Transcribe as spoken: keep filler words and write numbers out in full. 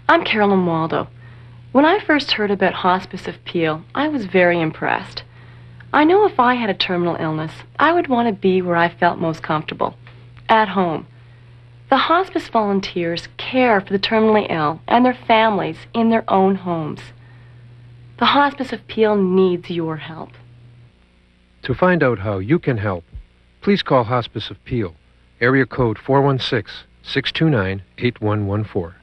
I'm Carolyn Waldo. When I first heard about Hospice of Peel, I was very impressed. I know if I had a terminal illness, I would want to be where I felt most comfortable, at home. The hospice volunteers care for the terminally ill and their families in their own homes. The Hospice of Peel needs your help. To find out how you can help, please call Hospice of Peel, area code four one six, six two nine, eight one one four.